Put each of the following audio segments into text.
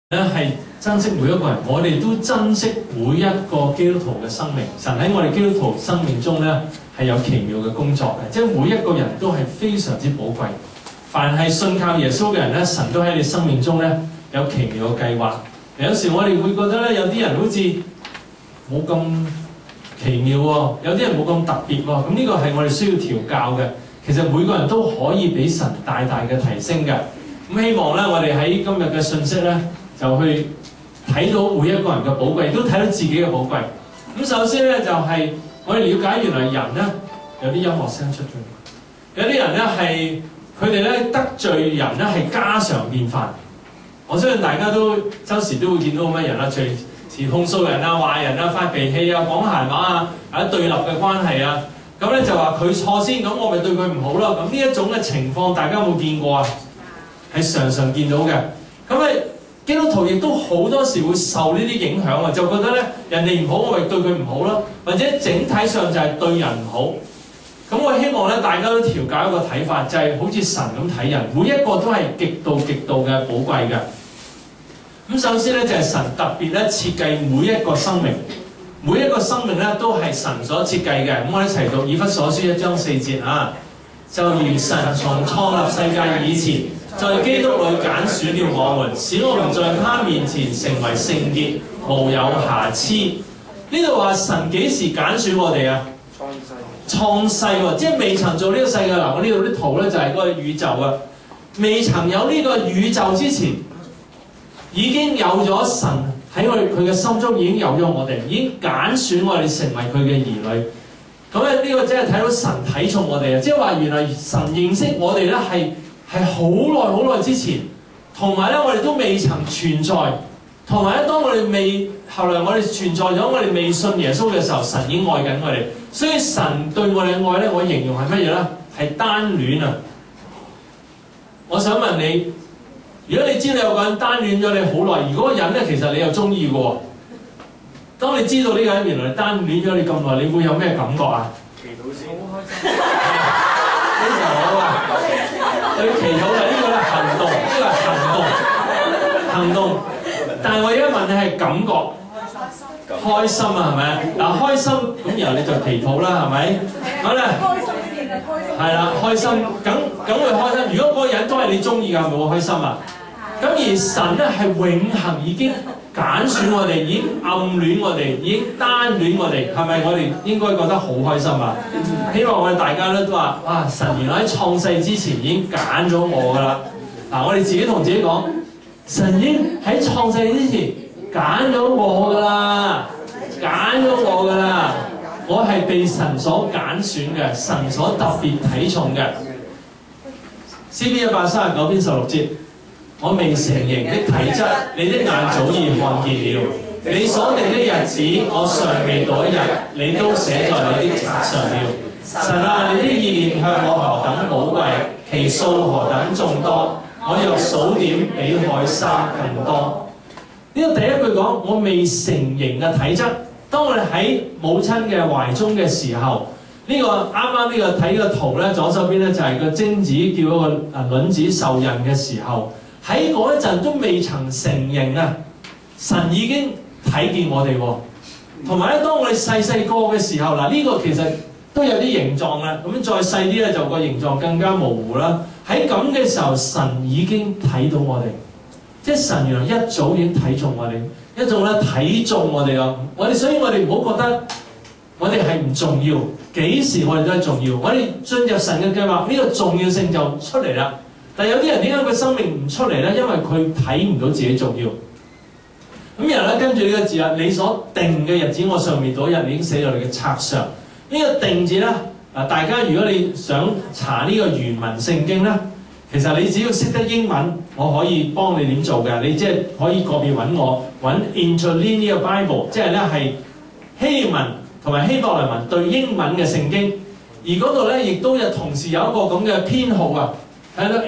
咧係珍惜每一個人，我哋都珍惜每一個基督徒嘅生命。神喺我哋基督徒生命中咧係有奇妙嘅工作嘅，即係每一個人都係非常之寶貴。凡係信靠耶穌嘅人咧，神都喺你生命中咧有奇妙嘅計劃。有時我哋會覺得咧，有啲人好似冇咁奇妙喎，有啲人冇咁特別喎。咁呢個係我哋需要調教嘅。其實每個人都可以俾神大大嘅提升嘅。咁希望咧，我哋喺今日嘅信息咧，就去睇到每一個人嘅寶貴，都睇到自己嘅寶貴。咁首先咧就係、我哋了解原來人咧有啲音樂聲出咗，有啲人咧係佢哋咧得罪人咧係家常便飯。我相信大家都周時都會見到咁嘅人啦，隨時控訴人啊、話人啊、發脾氣啊、講閒話啊、或者對立嘅關係啊，咁咧就話佢錯先，咁我咪對佢唔好咯。咁呢一種嘅情況，大家有冇見過啊？係常常見到嘅。咁咧基督徒亦都好多時會受呢啲影響啊，就覺得咧人哋唔好，我咪對佢唔好咯，或者整體上就係對人唔好。咁我希望咧大家都調教一個睇法，就係好似神咁睇人，每一個都係極度嘅寶貴嘅。咁首先咧就係神特別咧設計每一個生命，每一個生命咧都係神所設計嘅。咁我哋一齊讀以弗所書1章4節啊，就如神從創立世界以前，在基督裏揀選了我們，使我們在他面前成為聖潔，無有瑕疵。呢度話神幾時揀選我哋啊？創世喎，即係未曾做呢個世界嗱。我呢度啲圖咧就係嗰個宇宙啊，未曾有呢個宇宙之前，已經有咗神喺佢嘅心中，已經有咗我哋，已經揀選我哋成為佢嘅兒女。咁咧呢個真係睇到神睇重我哋啊！即係話原來神認識我哋咧係好耐之前，同埋咧我哋都未曾存在，同埋咧當我哋後來我哋存在咗，我哋未信耶穌嘅時候，神已經愛緊我哋。所以神對我哋嘅愛咧，我形容係乜嘢咧？係單戀啊！我想問你，如果你知道有個人單戀咗你好耐，如果個人咧其實你又中意嘅喎，當你知道呢個人原來單戀咗你咁耐，你會有咩感覺啊？ 祈禱先，好開心。 非常好啊！對祈禱啊，呢個咧行動，呢個係行動。但係我而家問你係感覺。開心啊，係咪？嗱，開心咁，然後你就祈禱啦，係咪？好啦，係啦，開心，梗會開心。如果嗰個人都係你中意㗎，係咪會開心啊？咁而神咧係永恆已經揀選我哋，已經暗戀我哋，已經單戀我哋，係咪？我哋應該覺得好開心啊！希望我哋大家都話：哇！神原來喺創世之前已經揀咗我㗎啦！嗱，我哋自己同自己講，神已經喺創世之前揀咗我㗎啦，揀咗我㗎啦，我係被神所揀選嘅，神所特別睇重嘅。詩篇139篇16節，我未成形的體質，你的眼早已看見了；你所定的日子，我尚未到一日，你都寫在你的冊上了。神啊，你的意念向我何等寶貴，其數何等眾多，我若數點，比海沙更多。呢個第一句講我未成形嘅體質，當我哋喺母親嘅懷中嘅時候，呢個啱啱呢個睇呢個圖咧，左手邊咧就係個精子叫嗰個卵子受孕嘅時候，喺嗰一陣都未曾成形啊！神已經睇見我哋喎，同埋咧當我哋細個嘅時候嗱，呢個其實都有啲形狀啦，咁再細啲咧就個形狀更加模糊啦。喺咁嘅時候，神已經睇到我哋。即係神原來一早已經睇中我哋，一早咧睇中我哋啊！所以我哋唔好覺得我哋係唔重要，幾時我哋都係重要。我哋進入神嘅計劃，呢個重要性就出嚟啦。但係有啲人點解佢生命唔出嚟咧？因為佢睇唔到自己重要。咁然後咧跟住呢個字啊，你所定嘅日子，我上面嗰日已經寫在你嘅冊上。呢個定字咧，嗱，大家如果你想查呢個原文聖經咧，其實你只要識得英文，我可以幫你點做嘅。你即係可以個別揾我揾 Interlinear Bible， 即係咧係希文同埋希伯來文對英文嘅聖經。而嗰度咧亦都有同時有一個咁嘅編號啊，睇到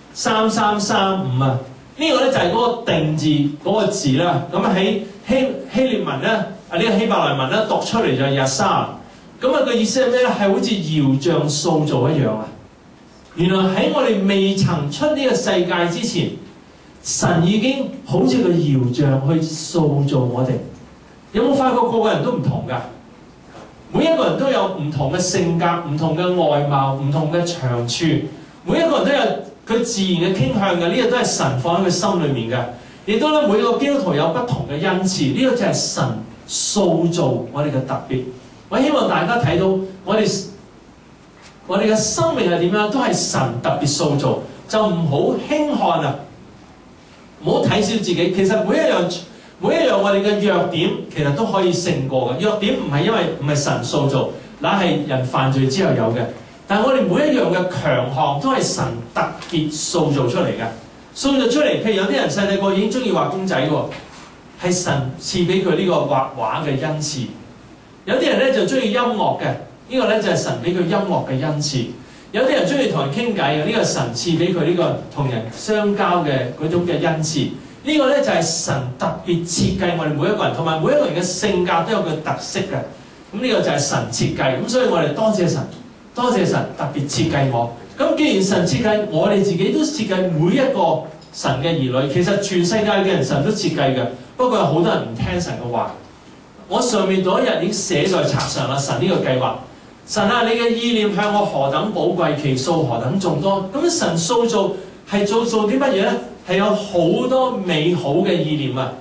H3335啊。呢個咧就係嗰個定字嗰個字啦。咁喺希臘文咧呢個希伯來文咧讀出嚟就係 Yasar。咁啊個意思係咩咧？係好似窯匠塑造一樣啊！原來喺我哋未曾出呢個世界之前， 神已經好似個窯匠去塑造我哋。有冇發覺個個人都唔同㗎？每一個人都有唔同嘅性格、唔同嘅外貌、唔同嘅長處，每一個人都有佢自然嘅傾向嘅，呢個都係神放喺佢心裏面嘅。亦都咧，每個基督徒有不同嘅恩賜，呢個就係神塑造我哋嘅特別。我希望大家睇到我哋嘅生命係點樣，都係神特別塑造，就唔好輕看啊，唔好睇小自己。其實每一樣我哋嘅弱點，其實都可以勝過嘅。弱點唔係神塑造，那係人犯罪之後有嘅。但係我哋每一樣嘅強項，都係神特別塑造出嚟嘅。塑造出嚟，譬如有啲人細細個已經中意畫公仔喎，係神賜俾佢呢個畫畫嘅恩賜。有啲人咧就中意音樂嘅，呢個咧就係神俾佢音樂嘅恩賜。有啲人中意同人傾偈嘅，呢個神賜俾佢呢個同人相交嘅嗰種嘅恩賜。呢個咧就係神特別設計我哋每一個人，同埋每一個人嘅性格都有佢特色嘅。咁呢個就係神設計。咁所以我哋多謝神，多謝神特別設計我。咁既然神設計，我哋自己都設計每一個神嘅兒女。其實全世界嘅人神都設計嘅，不過有好多人唔聽神嘅話。我上面嗰一日已經寫在冊上啦，神呢個計劃。神啊，你嘅意念向我何等寶貴，其數何等眾多。咁神塑造係做啲乜嘢咧？係有好多美好嘅意念啊！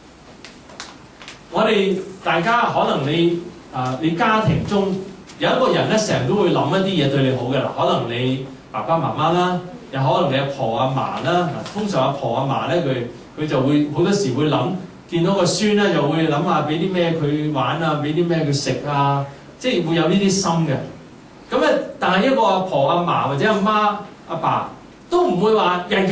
我哋大家可能你家庭中有一個人咧，成日都會諗一啲嘢對你好嘅啦。可能你爸爸媽媽啦，又可能你阿婆阿嫲啦。通常阿婆阿嫲咧，佢就會好多時會諗，見到個孫咧，又會諗下俾啲咩佢玩啊，俾啲咩佢食啊，即係會有呢啲心嘅。咁咧，但係一個阿婆阿嫲或者阿媽阿爸都唔會話日日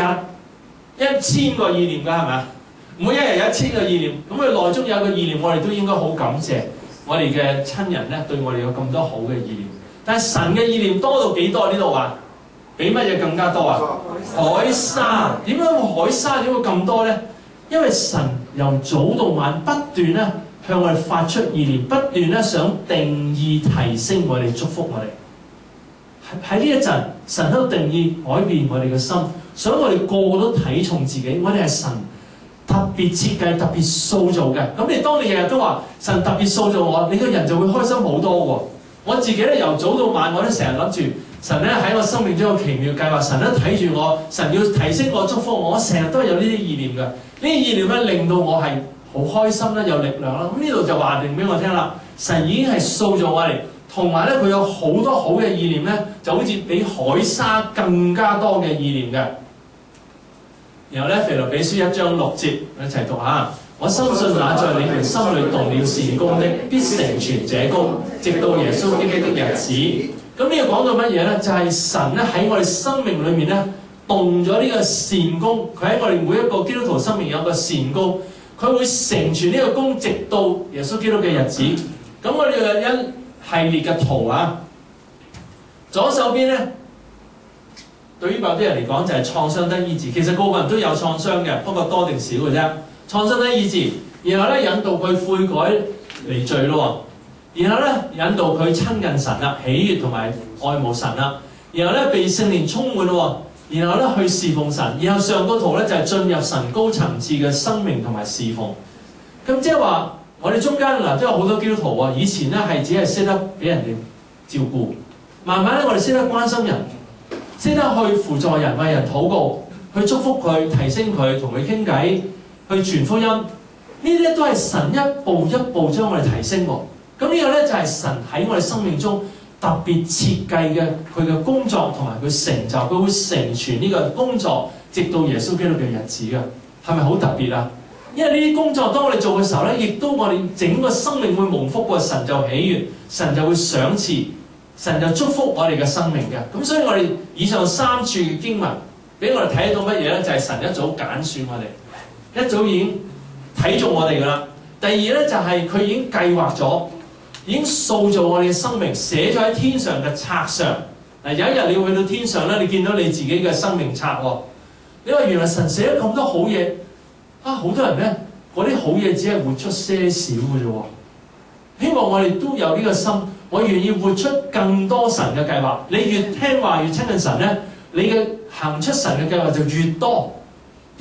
1000個意念㗎，係咪啊？每一日有1000個意念，咁佢內中有一個意念，我哋都應該好感謝我哋嘅親人咧，對我哋有咁多好嘅意念。但係神嘅意念多到幾多呢度話？比乜嘢更加多啊？海沙。點解海沙點會咁多咧？因為神由早到晚不斷咧向我哋發出意念，不斷咧想定義提升我哋，祝福我哋。喺呢一陣，神都定義改變我哋嘅心，想我哋個個都睇重自己。我哋係神特別設計、特別塑造嘅。咁當你日日都話神特別塑造我，你個人就會開心好多喎。我自己咧由早到晚，我都成日諗住神咧喺我生命中有奇妙計劃，神咧睇住我，神要提升我、祝福我，我成日都有呢啲意念嘅。呢啲意念咧令到我係好開心啦，有力量啦。咁呢度就話定俾我聽啦，神已經係塑造我哋，同埋咧佢有好多好嘅意念咧，就好似比海沙更加多嘅意念嘅。然後咧，腓立比書1章6節，一齊讀下。我深信那在你們心裏動了善工的，必成全這工，直到耶穌基督的日子。咁呢個講到乜嘢咧？就係神咧喺我哋生命裏面咧動咗呢個善工，佢喺我哋每一個基督徒生命有個善工，佢會成全呢個工，直到耶穌基督嘅日子。咁我哋有一系列嘅圖啊，左手邊咧，對於某啲人嚟講就係創傷得醫治。其實個個人都有創傷嘅，不過多定少嘅啫。創傷得醫治，然後咧引導佢悔改離罪咯，然後咧引導佢親近神啦，喜悅同埋愛慕神啦，然後咧被聖靈充滿咯，然後咧去侍奉神，然後上個圖咧就係進入神高層次嘅生命同埋侍奉。咁即係話我哋中間嗱都有好多基督徒喎，以前咧係只係識得俾人哋照顧，慢慢咧我哋識得關心人，識得去輔助人、為人禱告、去祝福佢、提升佢、同佢傾偈。去傳福音，呢啲都係神一步一步將我哋提升喎。咁呢個咧就係神喺我哋生命中特別設計嘅佢嘅工作同埋佢成就，佢會成全呢個工作，直到耶穌基督嘅日子嘅，係咪好特別啊？因為呢啲工作當我哋做嘅時候咧，亦都我哋整個生命會蒙福過，神就喜悅，神就會賞賜，神就祝福我哋嘅生命嘅。咁所以我哋以上3處嘅經文俾我哋睇到乜嘢咧？就係神一早揀選我哋。一早已經睇中我哋㗎啦。第二咧就係佢已經計劃咗，已經塑造我哋嘅生命，寫咗喺天上嘅冊上。嗱，有一日你要去到天上咧，你見到你自己嘅生命冊喎。你話原來神寫咗咁多好嘢啊！好多人咧嗰啲好嘢只係活出些少嘅啫喎。希望我哋都有呢個心，我願意活出更多神嘅計劃。你越聽話越親近神咧，你嘅行出神嘅計劃就越多。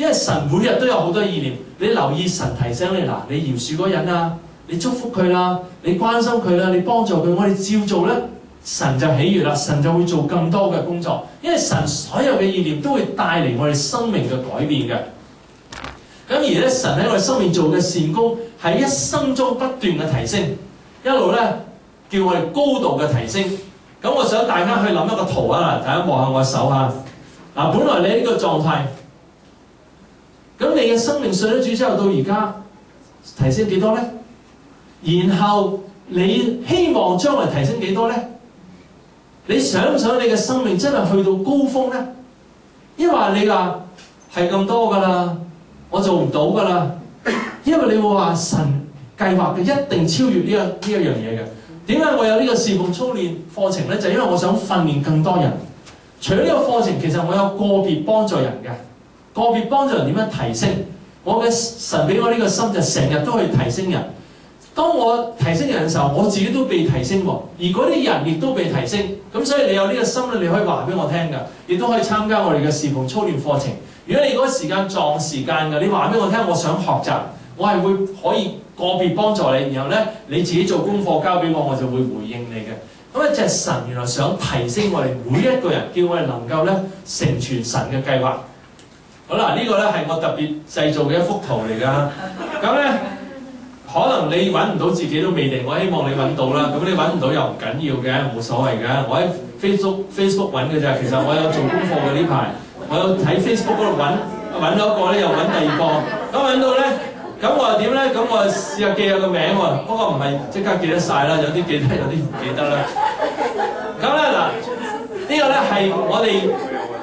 因為神每日都有好多意念，你留意神提醒你嗱，你饒恕嗰人啊，你祝福佢啦，你關心佢啦，你幫助佢，我哋照做咧，神就喜悅啦，神就會做更多嘅工作，因為神所有嘅意念都會帶嚟我哋生命嘅改變嘅。咁而咧，神喺我哋生命做嘅善工係一生中不斷嘅提升，一路咧叫我哋高度嘅提升。咁我想大家去諗一個圖啊，大家望下我手啊。嗱，本來你呢個狀態，咁你嘅生命信咗主之後到而家提升幾多咧？然後你希望將來提升幾多咧？你想唔想你嘅生命真係去到高峰咧？因為你話係咁多㗎啦，我做唔到㗎啦，因為你會話神計劃嘅一定超越呢一樣嘢嘅。點解我有呢個侍奉操練課程咧？就係因為我想訓練更多人。除咗呢個課程，其實我有個別幫助人嘅，個別幫助人點樣提升。我嘅神俾我呢個心就成日都去提升人。當我提升人嘅時候，我自己都被提升喎，而嗰啲人亦都被提升。咁所以你有呢個心咧，你可以話俾我聽㗎，亦都可以參加我哋嘅侍奉操練課程。如果你嗰個時間撞時間㗎，你話俾我聽，我想學習，我係會可以個別幫助你，然後咧你自己做功課交俾我，我就會回應你嘅。咁咧就係神原來想提升我哋每一個人，叫我哋能夠咧成全神嘅計劃。好啦，呢個咧係我特別製造嘅一幅圖嚟㗎。咁咧可能你揾唔到自己都未定，我希望你揾到啦。咁你揾唔到又唔緊要嘅，冇所謂嘅。我喺 Facebook 揾嘅咋，其實我有做功課嘅呢排，我有喺 Facebook 嗰度揾咗一個咧，又揾第二個。咁揾到咧。咁我又點咧？咁我試下記下個名喎，不過唔係即刻記得晒啦，有啲記得，有啲唔記得啦。咁咧嗱，呢個咧係我哋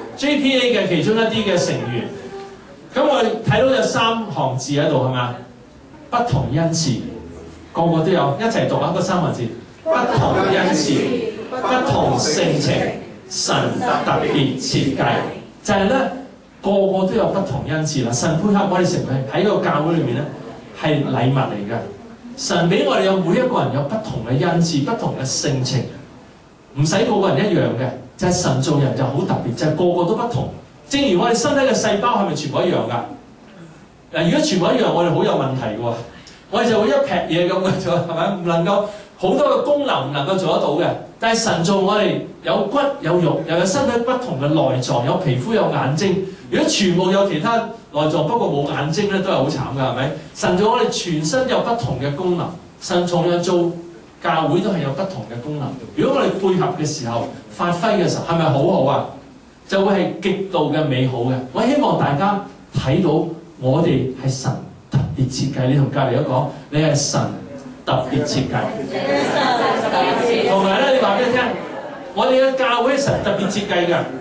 JPA 嘅其中一啲嘅成員。咁我哋睇到有3行字喺度係咪啊？不同恩賜，個個都有，一齊讀啊！嗰3行字，不同恩賜，不同性情，神特別設計，就係咧。個個都有不同恩賜啦，神配合我哋成為喺個教會裏面咧係禮物嚟嘅。神俾我哋有每一個人有不同嘅恩賜、不同嘅性情，唔使個個人一樣嘅，就係神做人就好特別，就係個個都不同。正如我哋身體嘅細胞係咪全部一樣㗎？嗱，如果全部一樣，我哋好有問題嘅喎，我哋就會一劈嘢咁嘅啫，係咪？唔能夠好多嘅功能唔能夠做得到嘅。但係神做我哋有骨有肉，又有身體不同嘅內臟，有皮膚有眼睛。如果全部有其他內臟，不過冇眼睛咧，都係好慘㗎，係咪？神做我哋全身有不同嘅功能，神同樣做教會都係有不同嘅功能。如果我哋配合嘅時候、發揮嘅時候，係咪好好啊？就會係極度嘅美好嘅。我希望大家睇到我哋係神特別設計。你同隔離嗰講，你係神特別設計。同埋咧，你話俾佢聽，我哋嘅教會係神特別設計㗎。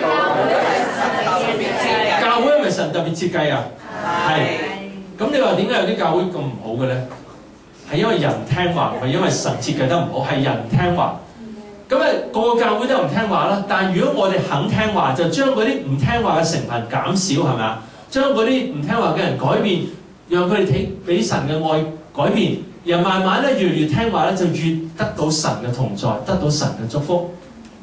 教會係咪神特別設計啊？係。咁你話點解有啲教會咁唔好嘅咧？係因為人聽話，唔係因為神設計得唔好，係人聽話。咁個個教會都唔聽話啦。但係如果我哋肯聽話，就將嗰啲唔聽話嘅成分減少，係咪啊？將嗰啲唔聽話嘅人改變，讓佢哋睇俾神嘅愛改變，然後慢慢咧越嚟越聽話咧，就越得到神嘅同在，得到神嘅祝福。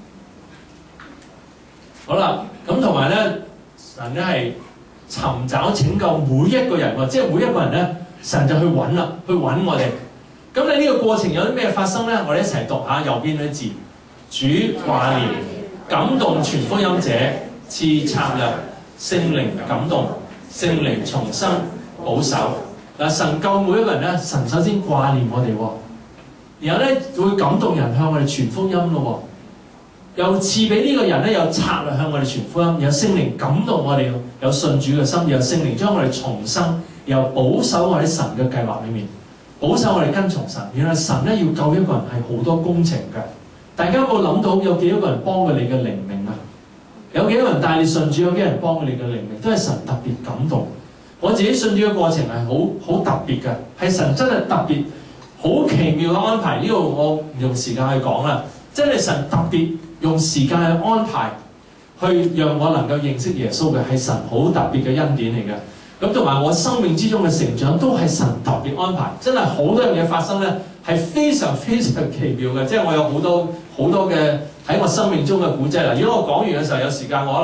好啦，咁同埋咧，神咧係尋找拯救每一個人喎，即係每一個人咧，神就去揾啦，去揾我哋。咁你呢個過程有啲咩發生咧？我哋一齊讀下右邊嗰啲字：主掛念、感動傳福音者、賜策略、聖靈感動、聖靈重生、保守。嗱，神救每一個人咧，神首先掛念我哋喎，然後咧會感動人向我哋傳福音咯喎。又賜俾呢個人咧有策略向我哋傳福音，有聖靈感動我哋，有信主嘅心，有聖靈將我哋重生，又保守我喺神嘅計劃裏面，保守我哋跟從神。原來神咧要救一個人係好多工程嘅。大家有冇諗到有幾多個人幫過你嘅靈命啊？有幾多人帶你信主？有幾多人幫過你嘅靈命？都係神特別感動。我自己信主嘅過程係好特別嘅，係神真係特別好奇妙嘅安排。呢度我唔用時間去講啦，真係神特別用時間去安排，去讓我能夠認識耶穌嘅，係神好特別嘅恩典嚟嘅。咁同埋我生命之中嘅成長都係神特別安排，真係好多樣嘢發生咧，係非常非常奇妙嘅。即係我有好多嘅喺我生命中嘅古蹟啦。如果我講完嘅時候有時間，我可能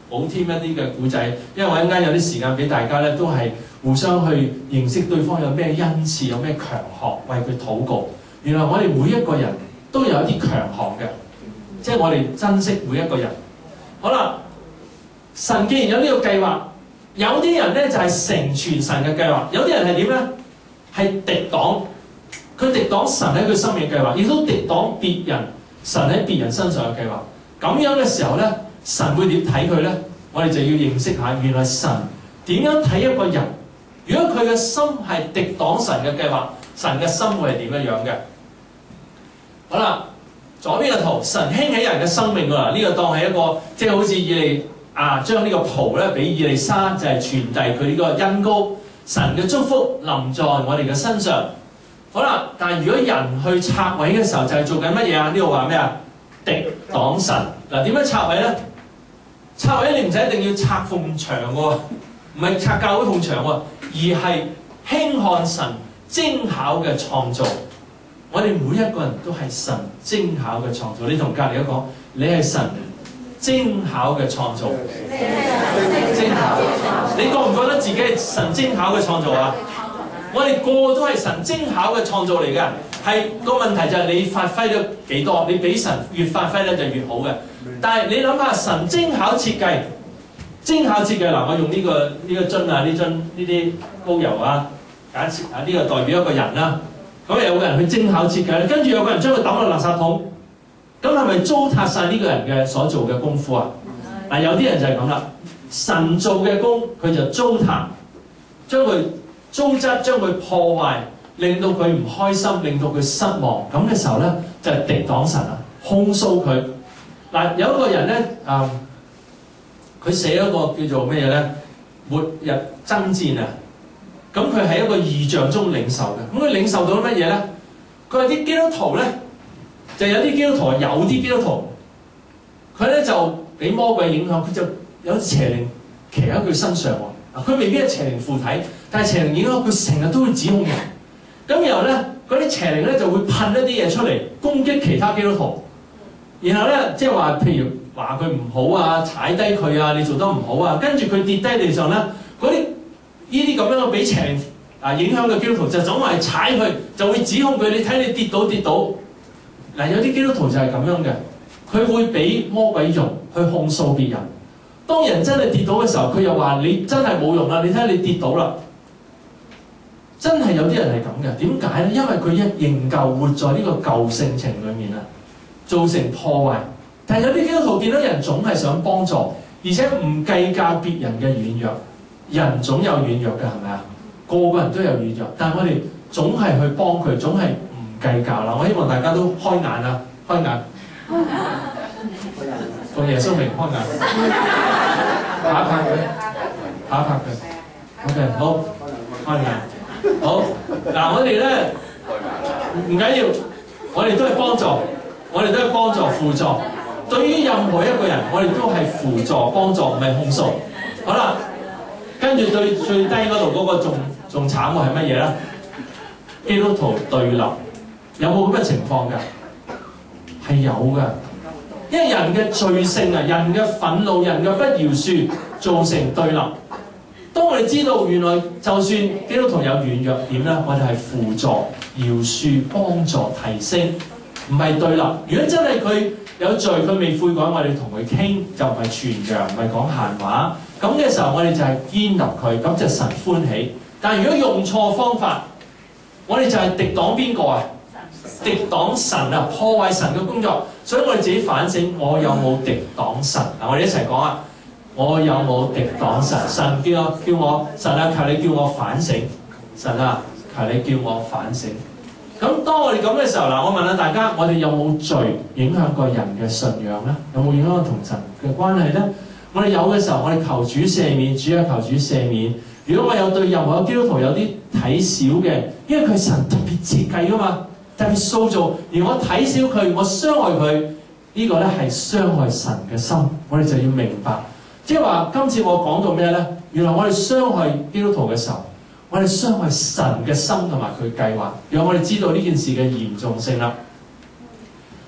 補添一啲嘅故仔，因為我一陣間有啲時間俾大家咧，都係互相去認識對方有咩恩賜，有咩強項，為佢禱告。原來我哋每一個人都有一啲強項嘅，即係我哋珍惜每一個人。好啦，神既然有呢個計劃，有啲人咧就係成全神嘅計劃，有啲人係點咧？係敵擋，佢敵擋神喺佢生命嘅計劃，亦都敵擋別人神喺別人身上嘅計劃。咁樣嘅時候咧，神會點睇佢咧？我哋就要認識下，原來神點樣睇一個人。如果佢嘅心係敵擋神嘅計劃，神嘅心會係點樣樣嘅？好啦，左邊嘅圖，神興起人嘅生命喎，呢個當係一個即係好似以利將呢個袍咧俾以利沙，就係傳遞佢呢個恩膏，神嘅祝福臨在我哋嘅身上。好啦，但係如果人去拆毀嘅時候，就係做緊乜嘢啊？呢度話咩啊？敵擋神。嗱，點樣拆毀咧？拆毀你唔使一定要拆埲牆喎，唔係拆教會埲牆喎，而係輕看神精巧嘅創造。我哋每一個人都係神精巧嘅創造。你同隔離一講，你係神精巧嘅創造。精巧，你覺唔覺得自己係神精巧嘅創造啊？我哋個個都係神精巧嘅創造嚟嘅，係個問題就係你發揮咗幾多，你比神越發揮咧就越好嘅。但係你諗下，神精巧設計嗱，我用呢個樽啊，呢啲膏油啊，假設啊呢個代表一個人啦。咁有個人去精巧設計咧，跟住有個人將佢抌落垃圾桶，咁係咪糟蹋晒呢個人嘅所做嘅功夫啊？嗱，有啲人就係咁啦，神做嘅工佢就糟蹋，將佢糟質，將佢破壞，令到佢唔開心，令到佢失望。咁嘅時候咧，就係敵擋神啊，控訴佢。嗱，有一個人咧，佢寫一個叫做咩嘢咧？末日爭戰啊！咁佢係一個異象中領受嘅。咁佢領受到乜嘢咧？佢話啲基督徒咧，就有啲基督徒，有啲基督徒，佢咧就俾魔鬼影響，佢就有啲邪靈騎喺佢身上喎。佢未必係邪靈附體，但係邪靈影響佢成日都會指控人。咁然後咧，嗰啲邪靈咧就會噴一啲嘢出嚟攻擊其他基督徒。然後咧，即係話，譬如話佢唔好啊，踩低佢啊，你做得唔好啊，跟住佢跌低地上咧，嗰啲呢啲咁樣嘅俾邪靈影響嘅基督徒就總係踩佢，就會指控佢。你睇你跌倒。嗱，有啲基督徒就係咁樣嘅，佢會俾魔鬼用去控訴別人。當人真係跌倒嘅時候，佢又話你真係冇用啦，你睇下你跌倒啦。真係有啲人係咁嘅，點解咧？因為佢一仍舊活在呢個舊性情裡面啊，造成破壞。但係有啲基督徒見到人總係想幫助，而且唔計較別人嘅軟弱。人總有軟弱嘅，係咪啊？個個人都有軟弱，但係我哋總係去幫佢，總係唔計較啦。我希望大家都開眼啊，開眼，同耶穌明開眼，拍一拍佢，拍一拍佢。OK， 好，開眼。好，嗱，我哋咧唔緊要，我哋都係幫助，我哋都係幫助輔助。對於任何一個人，我哋都係輔助幫助，唔係控訴。好啦。跟住最低嗰度嗰個仲慘喎，係乜嘢咧？基督徒對立，有冇咁嘅情況㗎？係有㗎，因為人嘅罪性啊，人嘅憤怒，人嘅不饒恕，造成對立。當我哋知道原來就算基督徒有軟弱點咧，我哋係輔助、饒恕、幫助、提升，唔係對立。如果真係佢有罪，佢未悔改，我哋同佢傾，就唔係傳揚，唔係講閒話。咁嘅時候，我哋就係堅立佢，咁就神歡喜。但係如果用錯方法，我哋就係敵擋邊個啊？敵擋神啊，破壞神嘅工作。所以我哋自己反省，我有冇敵擋神？嗱，我哋一齊講啊！我有冇敵擋神？神叫我，神啊，求你叫我反省。神啊，求你叫我反省。咁當我哋咁嘅時候，嗱，我問下大家，我哋有冇罪影響過人嘅信仰咧？有冇影響同神嘅關係咧？我哋有嘅時候，我哋求主赦免，主啊，求主赦免。如果我有對任何基督徒有啲睇小嘅，因為佢神特別設計噶嘛，特別塑造，而我睇小佢，我傷害佢，呢個咧係傷害神嘅心。我哋就要明白，即係話今次我講到咩咧？原來我哋傷害基督徒嘅時候，我哋傷害神嘅心同埋佢計劃，讓我哋知道呢件事嘅嚴重性啦。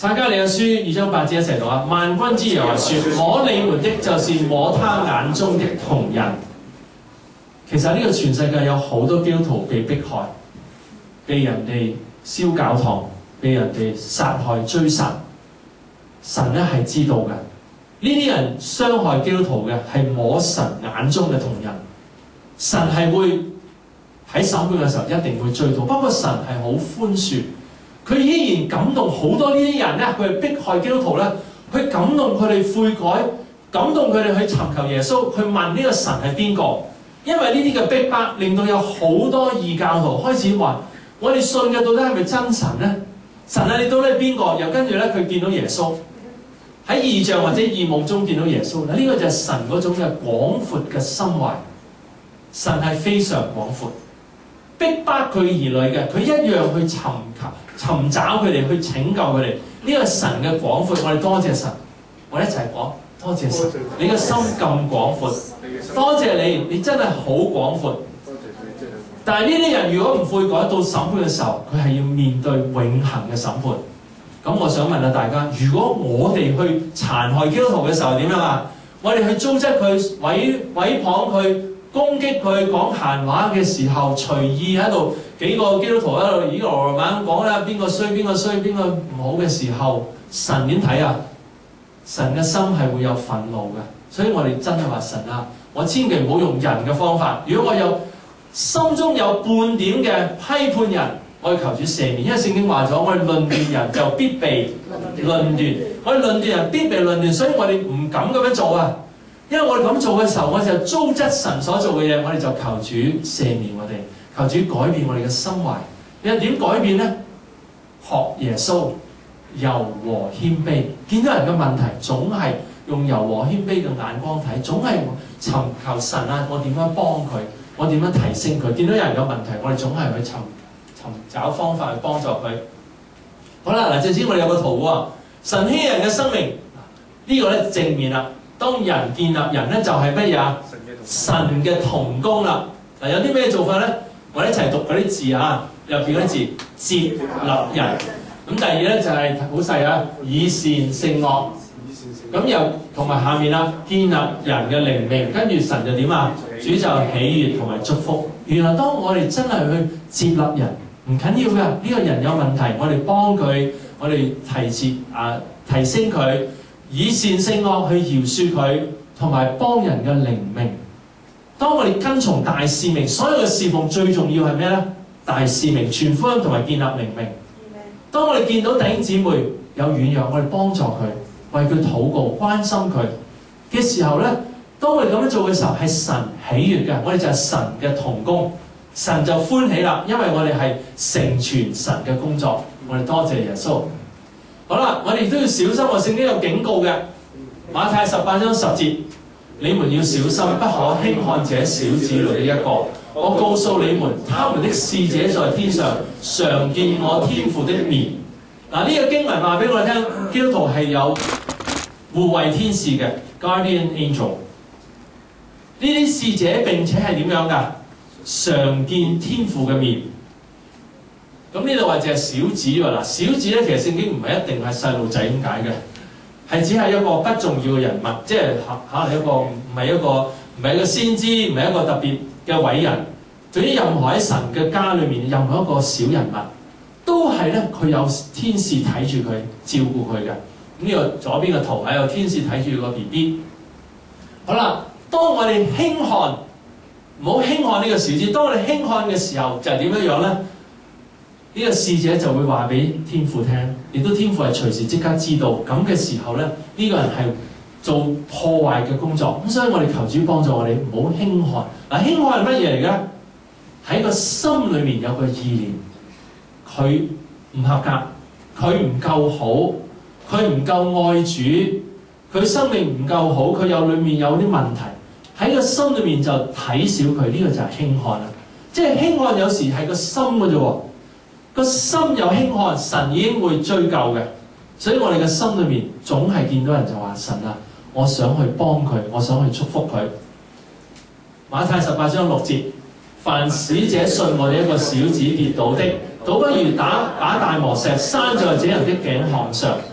撒迦利亞書2章8節一齊讀啊！萬軍之耶和華說：摸你們的，就是摸他眼中的瞳人。其實呢個全世界有好多基督徒被迫害，被人哋燒教堂，被人哋殺害追殺。神咧係知道嘅，呢啲人傷害基督徒嘅係摸神眼中嘅瞳人。神係會喺審判嘅時候一定會追討，不過神係好寬恕，佢依然感動好多呢啲人咧，佢係迫害基督徒咧，去感動佢哋悔改，感動佢哋去尋求耶穌，去問呢個神係邊個？因為呢啲嘅逼迫，令到有好多異教徒開始話：我哋信嘅到底係咪真神咧？神啊，你到底係邊個？又跟住咧，佢見到耶穌喺異象或者異夢中見到耶穌。嗱，呢個就係神嗰種嘅廣闊嘅心懷。神係非常廣闊，逼迫佢兒女嘅，佢一樣去尋找佢哋，去拯救佢哋。呢個神嘅廣闊，我哋多謝神。我哋一齊講，多謝神。你嘅心咁廣闊，多謝你，你真係好廣闊。但係呢啲人如果唔悔改，到審判嘅時候，佢係要面對永恆嘅審判。咁我想問下大家，如果我哋去殘害基督徒嘅時候點樣啊？我哋去糟質佢、毀謗佢、攻擊佢、講閒話嘅時候，隨意喺度幾個基督徒喺度以羅曼講啦，邊個衰邊個衰邊個唔好嘅時候，神點睇啊？神嘅心係會有憤怒嘅，所以我哋真係話神啊，我千祈唔好用人嘅方法。如果我有心中有半點嘅批判人，我要求主赦免，因為聖經話咗，我哋論斷人就必被論斷，我哋論斷人必被論斷，所以我哋唔敢咁樣做啊！因為我哋咁做嘅時候，我就糟質神所做嘅嘢，我哋就求主赦免我哋，求主改變我哋嘅心懷。你又點改變呢？學耶穌，柔和謙卑，見到人嘅問題，總係用柔和謙卑嘅眼光睇，總係尋求神啊！我點樣幫佢？我點樣提升佢？見到有人有問題，我哋總係去尋找方法去幫助佢。好啦，嗱，正先我哋有個圖喎，神稀人嘅生命，呢個咧正面啦。當人建立人咧，就係乜嘢啊？神嘅同工啦。嗱，有啲咩做法咧？我哋一齊讀嗰啲字啊，入邊嗰啲字，接納人。咁第二咧就係好細啊，以善勝惡。咁又同埋下面啦，建立人嘅靈命，跟住神就點啊？主就喜悅同埋祝福。原來當我哋真係去接納人，唔緊要㗎。呢個人有問題，我哋幫佢，我哋提升佢，以善勝惡去饒恕佢，同埋幫人嘅靈命。當我哋跟從大使命，所有嘅侍奉最重要係咩咧？大使命、傳福音同埋建立靈命。當我哋見到弟兄姊妹有軟弱，我哋幫助佢，為佢禱告、關心佢嘅時候咧，當我哋咁樣做嘅時候，係神喜悅嘅，我哋就係神嘅同工，神就歡喜啦，因為我哋係成全神嘅工作。我哋多謝耶穌。好啦，我哋都要小心，我聖經有警告嘅，馬太18章10節，你們要小心，不可輕看這小子裏的一個。我告訴你們，他們的使者在天上常見我天父的面。嗱，呢個經文話俾我哋聽，基督徒係有護衛天使嘅 guardian angel。呢啲使者並且係點樣㗎？常見天父嘅面。咁呢度話就係小子喎。嗱，小子咧其實聖經唔係一定係細路仔咁解嘅，係只係一個不重要嘅人物，即係可能一個唔係一個先知，唔係一個特別嘅偉人。總之任何喺神嘅家裏面，任何一個小人物，都係咧佢有天使睇住佢，照顧佢嘅。咁呢個左邊嘅圖係有天使睇住個 BB。好啦，當我哋輕看，唔好輕看呢個小子。當我哋輕看嘅時候，就係點樣樣咧？呢個使者就會話俾天父聽，亦都天父係隨時即刻知道。咁嘅時候咧，呢個人係做破壞嘅工作。咁所以我哋求主幫助我哋，唔好輕看。嗱，輕看係乜嘢嚟嘅？喺個心裏面有個意念，佢唔合格，佢唔夠好，佢唔夠愛主，佢生命唔夠好，佢裏面有啲問題，喺個心裏面就睇小佢，呢個就係輕看啦。即係輕看有時係個心嘅啫喎，個心有輕看，神已經會追究嘅。所以我哋嘅心裏面總係見到人就話神啊，我想去幫佢，我想去祝福佢。馬太18章6節。凡使者信我哋一個小子跌倒的，倒不如把大磨石拴在這人的頸項上，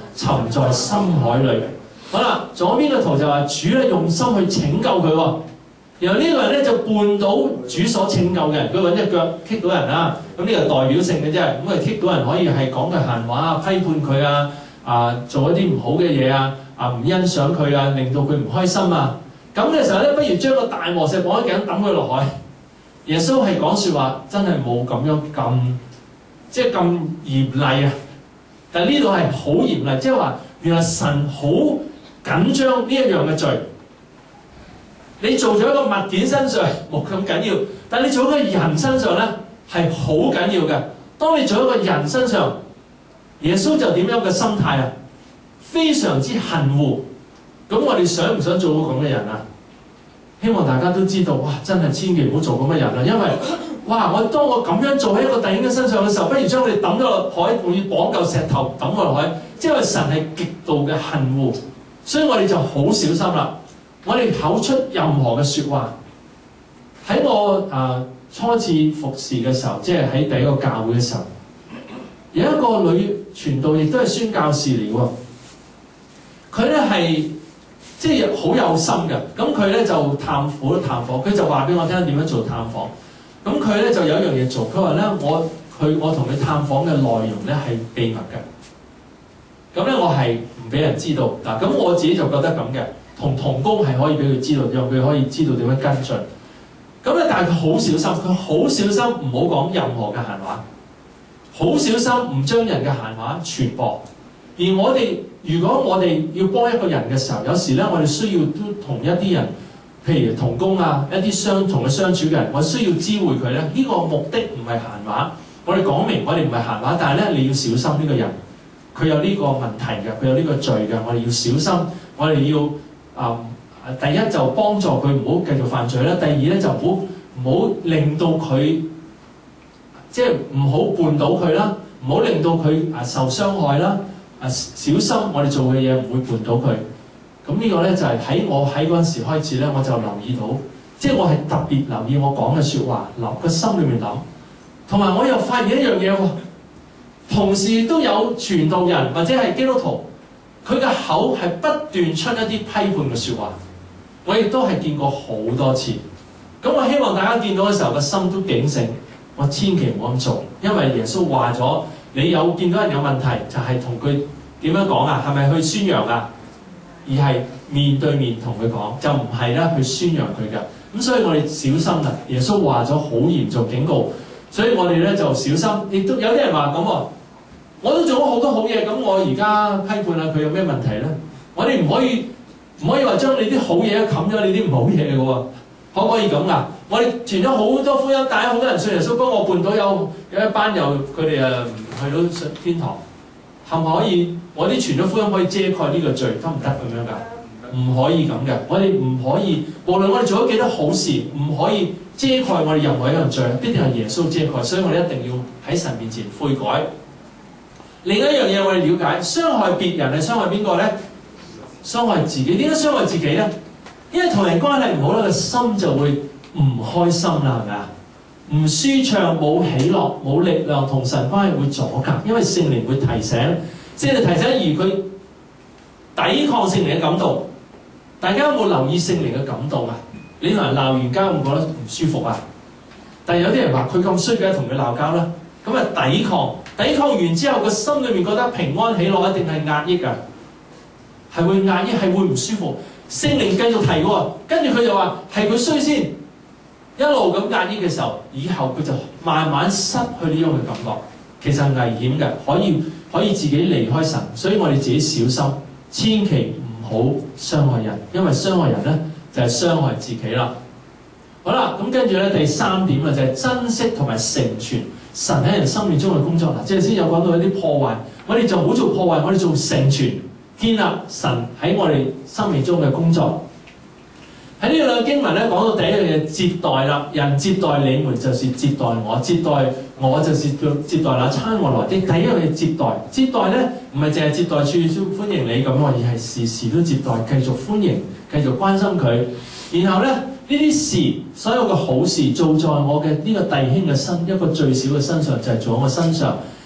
沉在深海裏。好啦，左邊嘅圖就話主咧用心去拯救佢喎。然後呢個人咧就絆倒主所拯救嘅人，佢揾隻腳棘到人啦。咁呢個代表性嘅啫，咁佢棘到人可以係講佢閒話啊、批判佢啊、做一啲唔好嘅嘢啊、唔欣賞佢啊，令到佢唔開心啊。咁嘅時候咧，不如將個大磨石綁喺頸抌佢落海。耶穌係講説話，真係冇咁樣即係咁嚴厲啊！但係呢度係好嚴厲，即係話原來神好緊張呢一樣嘅罪。你做咗一個物件身上冇咁緊要，但係你做一個人身上咧係好緊要嘅。當你做一個人身上，耶穌就點樣嘅心態啊？非常之恨惡。咁我哋想唔想做個咁嘅人啊？希望大家都知道，哇！真係千祈唔好做咁嘅人啊！因為哇！當我咁樣做喺一個弟兄嘅身上嘅時候，不如將佢哋抌咗落海，仲要綁嚿石頭抌佢落海。即係神係極度嘅恨惡，所以我哋就好小心啦。我哋口出任何嘅説話，喺我初次服侍嘅時候，即係喺第一個教會嘅時候，有一個女傳道亦都係宣教士嚟喎。佢咧係即係好有心嘅，咁佢咧就探訪，佢就話俾我聽點樣做探訪。咁佢咧就有一樣嘢做，佢話咧我同佢探訪嘅內容咧係秘密嘅。咁咧我係唔俾人知道嗱。咁我自己就覺得咁嘅。同工係可以俾佢知道，讓佢可以知道點樣跟進。咁咧，但係佢好小心，佢好小心唔好講任何嘅閒話，好小心唔將人嘅閒話傳播。而如果我哋要幫一個人嘅時候，有時咧我哋需要都同一啲人，譬如同工啊，一啲同佢相處嘅人，我需要知會佢咧。呢個目的唔係閒話，我哋講明我哋唔係閒話，但係咧你要小心呢個人，佢有呢個問題嘅，佢有呢個罪嘅，我哋要小心，我哋要。第一就幫助佢唔好繼續犯罪啦。第二咧就唔好令到佢即係唔好絆倒佢啦，唔好令到佢受傷害啦。小心我哋做嘅嘢唔會絆倒佢。咁呢個咧就係我喺嗰陣時開始咧，我就留意到，即係我係特別留意我講嘅説話，個心裏面諗。同埋我又發現一樣嘢喎，同時都有傳道人或者係基督徒。佢嘅口係不斷出一啲批判嘅説話，我亦都係見過好多次。咁我希望大家見到嘅時候個心都警醒，我千祈唔好咁做，因為耶穌話咗，你見到人有問題，就係同佢點樣講啊？係咪去宣揚啊？而係面對面同佢講，就唔係咧去宣揚佢嘅。咁所以我哋小心啦。耶穌話咗好嚴重警告，所以我哋咧就小心。亦都有啲人話咁喎。我都做咗好多好嘢，咁我而家批判下佢有咩問題咧？我哋唔可以話將你啲好嘢冚咗你啲唔好嘢嘅喎，可唔可以咁噶？我哋傳咗好多福音，帶咗好多人信耶穌，幫我伴到有一班佢哋去到上天堂，可唔可以？我啲傳咗福音可以遮蓋呢個罪，得唔得咁樣㗎？唔可以咁嘅，我哋唔可以，無論我哋做咗幾多好事，唔可以遮蓋我哋任何一樣罪，必定係耶穌遮蓋，所以我哋一定要喺神面前悔改。另一樣嘢我哋了解，傷害別人係傷害邊個咧？傷害自己。點解傷害自己咧？因為同人關係唔好咧，個心就會唔開心啦，係咪啊？唔舒暢，冇喜樂，冇力量，同神關係會阻隔。因為聖靈會提醒，聖靈提醒而佢抵抗聖靈嘅感動。大家有冇留意聖靈嘅感動啊？你同人鬧完交，會唔覺得唔舒服啊？但係有啲人話佢咁衰嘅，同佢鬧交啦，咁啊抵抗。抵抗完之後，個心裏面覺得平安喜樂，一定係壓抑㗎，係會壓抑，係會唔舒服。聖靈繼續提喎，跟住佢就話係佢衰先，一路咁壓抑嘅時候，以後佢就慢慢失去呢種嘅感覺，其實係危險嘅，可以自己離開神。所以我哋自己小心，千祈唔好傷害人，因為傷害人咧就係傷害自己啦。好啦，咁跟住咧第三點啊，就係珍惜同埋成全神喺人生命中嘅工作啦。即係先有講到一啲破壞，我哋就唔好做破壞，我哋做成全，建立神喺我哋生命中嘅工作。喺呢兩個經文咧講到第一樣嘢接待啦，人接待你們就是接待我，接待我就是接待那差我來的。第一樣嘢接待，接待咧唔係淨係接待處歡迎你咁，而係時時都接待，繼續歡迎，繼續關心佢。然後咧呢啲事，所有嘅好事做在我嘅呢個弟兄嘅身，一個最小嘅身上，就係做喺我身上。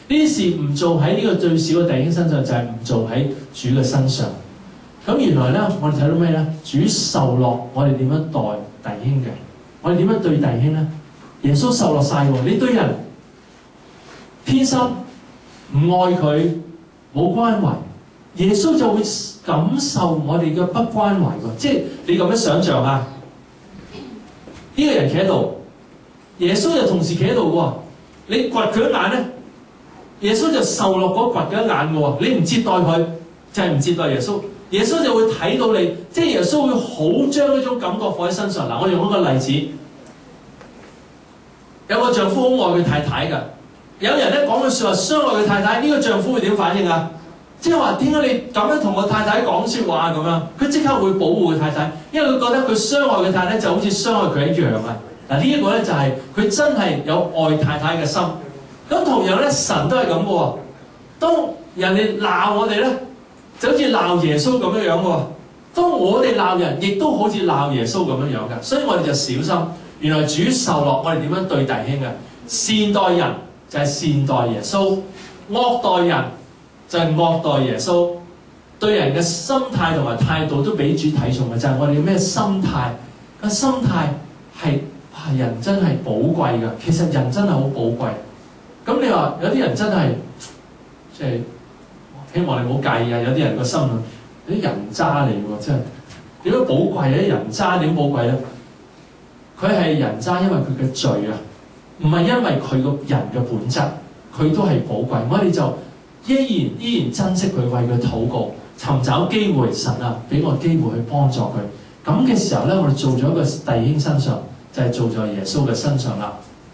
呢啲事唔做喺呢個最小嘅弟兄身上，就係唔做喺主嘅身上。咁原來咧，我哋睇到咩咧？主受落，我哋點樣待弟兄嘅？我哋點樣對弟兄咧？耶穌受落晒喎，你對人偏心，唔愛佢，冇關懷，耶穌就會感受我哋嘅不關懷喎。即係你咁樣想像啊，呢個人企喺度，耶穌就同時企喺度喎。你掘佢一眼咧，耶穌就受落嗰掘佢一眼嘅喎。你唔接待佢，就係唔接待耶穌。耶穌就會睇到你，即係耶穌會好將呢種感覺放喺身上。嗱，我用一個例子，有個丈夫好愛佢太太㗎，有人咧講句説話傷害佢太太，呢個丈夫會點反應啊？即係話點解你咁樣同個太太講説話咁樣？佢即刻會保護佢太太，因為佢覺得佢傷害佢太太就好似傷害佢一樣啊！嗱，呢一個咧就係佢真係有愛太太嘅心。咁同樣咧，神都係咁嘅喎。當人哋鬧我哋咧，就好似鬧耶穌咁樣樣喎。當我哋鬧人，亦都好似鬧耶穌咁樣樣嘅。所以我哋就小心。原來主受落，我哋點樣對弟兄嘅？善待人就係善待耶穌，惡待人就係惡待耶穌。對人嘅心態同埋態度都俾主睇重嘅，就係我哋咩心態？個心態係人真係寶貴嘅。其實人真係好寶貴。咁你話有啲人真係即係希望你唔好介意啊！有啲人個心有啲人渣嚟喎，真係點樣寶貴啊？啲人渣點寶貴咧？佢係人渣，因為佢嘅罪啊，唔係因為佢個人嘅本質，佢都係寶貴。我哋就依然珍惜佢，為佢禱告，尋找機會，神啊，俾我機會去幫助佢。咁嘅時候咧，我哋做咗一個弟兄身上，就係做在耶穌嘅身上啦。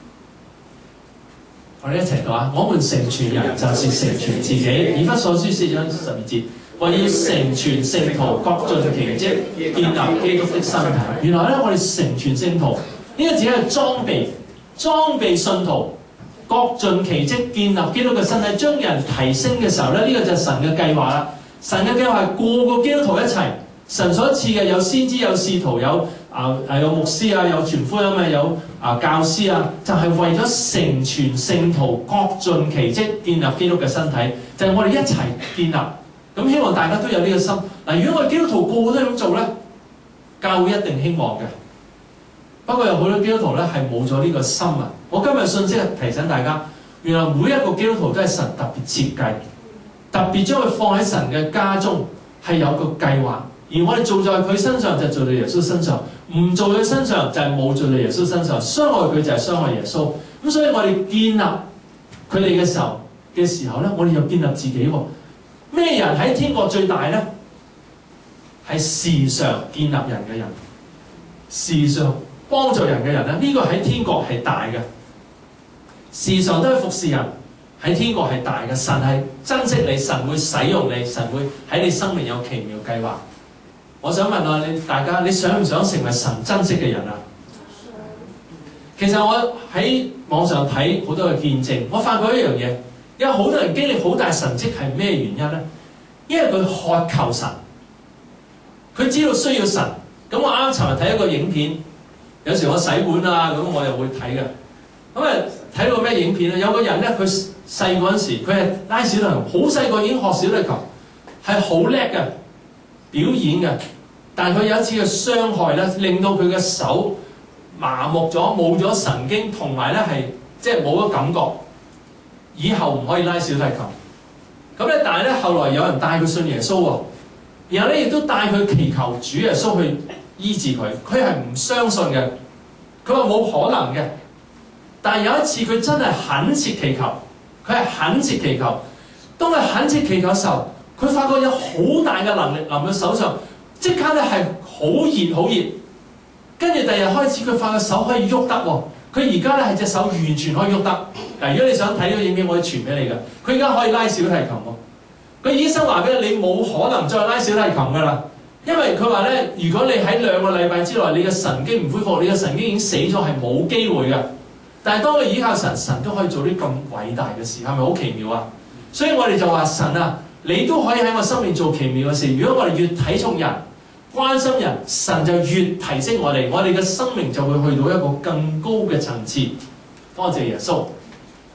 我哋一齊讀啊！我們成全人，就是成全自己。以弗所書4章12節，為要成全聖徒，各盡其職，建立基督的身體。原來咧，我哋成全聖徒呢個字係裝備信徒，各盡其職，建立基督嘅身體，將人提升嘅時候咧，呢個就係神嘅計劃啦。神嘅計劃係個個基督徒一齊，神所賜嘅有先知、有使徒、有牧師啊，有傳福音啊，有教師啊，就係為咗成全聖徒，各盡其職，建立基督嘅身體，就係我哋一齊建立。咁希望大家都有呢個心。嗱，如果我哋基督徒個個都咁做咧，教會一定興旺嘅。不過有好多基督徒咧係冇咗呢個心啊！我今日信息係提醒大家，原來每一個基督徒都係神特別設計，特別將佢放喺神嘅家中，係有個計劃。而我哋做在佢身上就做在耶穌身上，唔做佢身上就係冇做在耶穌身上。傷害佢就係傷害耶穌。咁所以我哋建立佢哋嘅時候咧，我哋又建立自己喎。咩人喺天國最大咧？係時常建立人嘅人，時常幫助人嘅人咧。呢個喺天國係大嘅，時常都係服侍人，喺天國係大嘅。神係珍惜你，神會使用你，神會喺你生命有奇妙計劃。我想問下大家，你想唔想成為神珍惜嘅人啊？其實我喺網上睇好多嘅見證，我發覺一樣嘢，有好多人經歷好大神蹟係咩原因咧？因為佢渴求神，佢知道需要神。咁我啱尋日睇一個影片，有時我洗碗啊，咁我又會睇嘅。咁啊睇到咩影片咧？有個人咧，佢細嗰陣時，佢係拉小提琴，好細個已經學小提琴，係好叻嘅表演嘅。但係佢有一次嘅傷害咧，令到佢嘅手麻木咗，冇咗神經，同埋咧係即係冇咗感覺，以後唔可以拉小提琴。咁咧，但係咧後來有人帶佢信耶穌喎，然後咧亦都帶佢祈求主耶穌去醫治佢。佢係唔相信嘅，佢話冇可能嘅。但係有一次佢真係懇切祈求，佢係懇切祈求。當佢懇切祈求嘅時候，佢發覺有好大嘅能力臨佢手上，即刻咧係好熱好熱。跟住第二日開始，佢發覺手可以喐得喎。佢而家咧係隻手完全可以喐得。嗱，如果你想睇呢個影片，我可以傳俾你㗎。佢而家可以拉小提琴喎。佢醫生話俾你冇可能再拉小提琴㗎啦，因為佢話咧，如果你喺2個禮拜之內，你嘅神經唔恢復，你嘅神經已經死咗，係冇機會嘅。但係當你依靠神，神都可以做啲咁偉大嘅事，係咪好奇妙啊？所以我哋就話神啊，你都可以喺我生命做奇妙嘅事。如果我哋越睇重人、關心人，神就越提升我哋，我哋嘅生命就會去到一個更高嘅層次。多謝耶穌。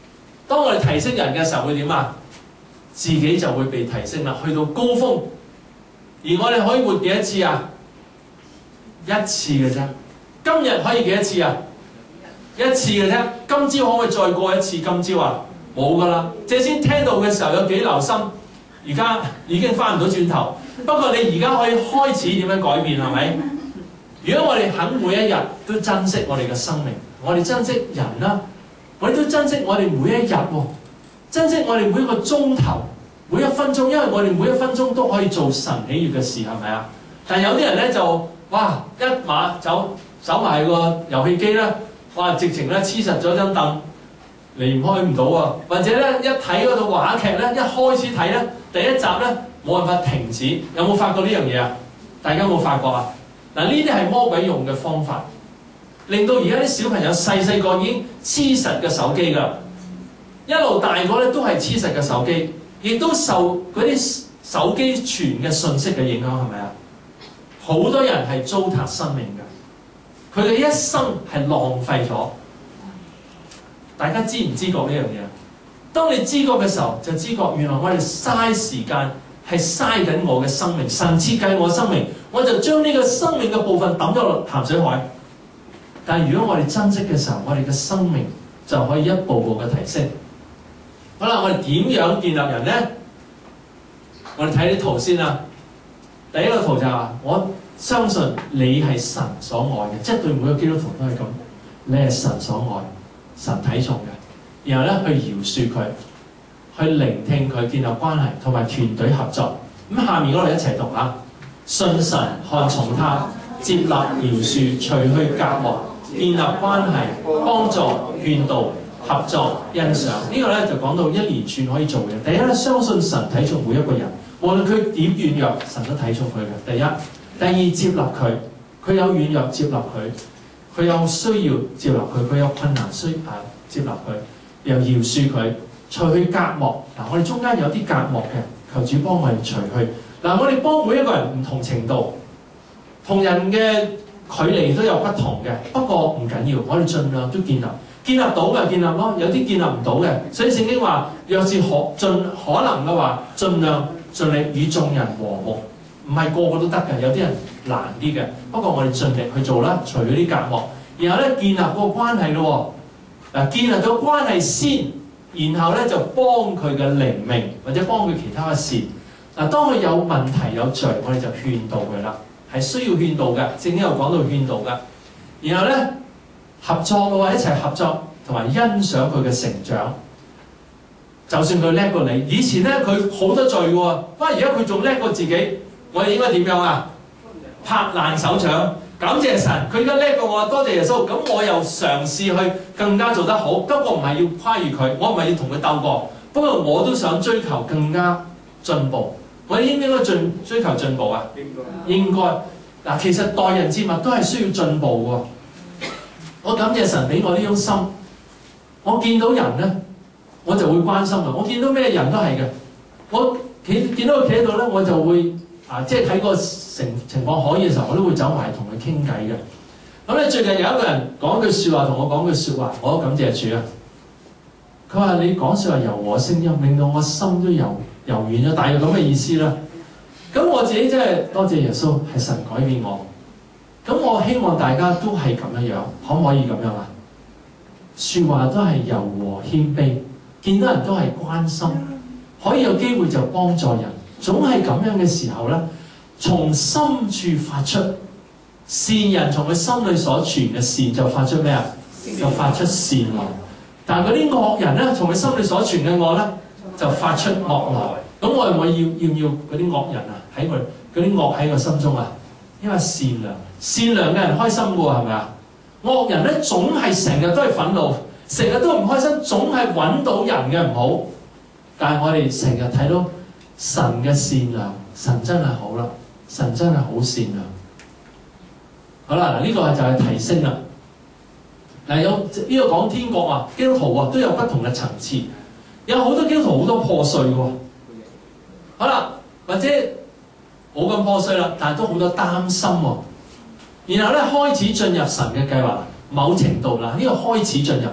當我哋提升人嘅時候會點啊？自己就會被提升啦，去到高峰。而我哋可以活幾多次啊？一次嘅啫。今日可以幾多次啊？一次嘅啫。今朝可唔可以再過一次？今朝啊，冇噶啦。即係先聽到嘅時候有幾留心，而家已經翻唔到轉頭。不過你而家可以開始點樣改變係咪？如果我哋肯每一日都珍惜我哋嘅生命，我哋珍惜人啦，我哋都珍惜我哋每一日喎，珍惜我哋每一個鐘頭、每一分鐘，因為我哋每一分鐘都可以做神喜悅嘅事，係咪啊？但有啲人咧就哇一馬走埋個遊戲機咧，哇直情咧黐實咗張凳，離開唔到喎。或者咧一睇嗰套話劇咧，一開始睇咧第一集咧冇辦法停止。有冇發覺呢樣嘢啊？大家有冇發覺啊？嗱，呢啲係魔鬼用嘅方法，令到而家啲小朋友細個已經黐實嘅手機㗎，一路大個咧都係黐實嘅手機，亦都受嗰啲手機傳嘅信息嘅影響，係咪啊？好多人係糟蹋生命㗎，佢嘅一生係浪費咗。大家知唔知覺呢樣嘢？當你知覺嘅時候，就知覺原來我哋嘥時間係嘥緊我嘅生命。神設計我生命，我就將呢個生命嘅部分抌咗落鹹水海。但係如果我哋珍惜嘅時候，我哋嘅生命就可以一步步嘅提升。好啦，我哋點樣建立人呢？我哋睇啲圖先啦。第一個圖就係話，我相信你係神所愛嘅，即係對每個基督徒都係咁。你係神所愛、神睇重嘅，然後咧去饒恕佢，去聆聽佢，建立關係，同埋團隊合作。咁下面嗰度一齊讀下：信神，看重他，接納饒恕，除去隔膜，建立關係，幫助、勸導、合作、欣賞。呢個咧就講到一連串可以做嘅。第一咧，相信神睇重每一個人，無論佢點軟弱，神都睇重佢嘅。第一，第二，接納佢，佢有軟弱接納佢，佢有需要接納佢，佢有困難接納佢，又饒恕佢，除去隔膜。嗱，我哋中間有啲隔膜嘅，求主幫我哋除去。嗱，我哋幫每一個人唔同程度，同人嘅距離都有不同嘅，不過唔緊要，我哋盡量都建立到嘅建立咯，有啲建立唔到嘅，所以聖經話，若是盡可能嘅話，盡量盡力與眾人和睦，唔係個個都得嘅，有啲人難啲嘅，不過我哋盡力去做啦，除咗啲隔膜，然後咧建立個關係咯喎，嗱，建立咗關係先，然後咧就幫佢嘅靈命或者幫佢其他嘅事。嗱，當佢有問題有罪，我哋就勸導佢啦，係需要勸導嘅。聖經有講到勸導嘅。然後咧合作嘅話，一齊合作同埋欣賞佢嘅成長。就算佢叻過你，以前咧佢好多罪喎，不過而家佢仲叻過自己，我哋應該點樣啊？拍爛手掌，感謝神，佢而家叻過我，多謝耶穌。咁我又嘗試去更加做得好，不過唔係要誇譽佢，我唔係要同佢鬥過，不過我都想追求更加進步。我哋應唔應該追求進步啊？應該。嗱，其實待人接物都係需要進步喎。我感謝神俾我呢種心，我見到人咧，我就會關心啊。我見到咩人都係嘅，我見到佢企喺度咧，我就會即係睇個情況可以嘅時候，我都會走埋同佢傾偈嘅。咁咧最近有一個人講句説話，同我講句説話，我都感謝主啊。佢話你講説話柔和聲音，令到我心都柔軟咗，大約咁嘅意思啦。咁我自己真係多謝耶穌，係神改變我。咁我希望大家都係咁樣，可唔可以咁樣啊？説話都係柔和謙卑，見到人都係關心，可以有機會就幫助人，總係咁樣嘅時候咧，從深處發出善人從佢心裏所存嘅善就發出咩啊？就發出善來。但係嗰啲惡人咧，從佢心裏所存嘅惡咧，就發出惡來。咁我哋要唔要嗰啲惡人啊？喺佢嗰啲惡喺我心中啊？因為善良嘅人開心嘅喎，係咪啊？惡人咧總係成日都係憤怒，成日都唔開心，總係揾到人嘅唔好。但係我哋成日睇到神嘅善良，神真係好啦，神真係好善良。好啦，嗱呢個就係提升啦。嗱有呢個講天國啊，基督徒啊都有不同嘅層次，有好多基督徒好多破碎嘅喎。好啦，或者冇咁破碎啦，但係都好多擔心喎。然後咧開始進入神嘅計劃，某程度啦，呢個開始進入啫。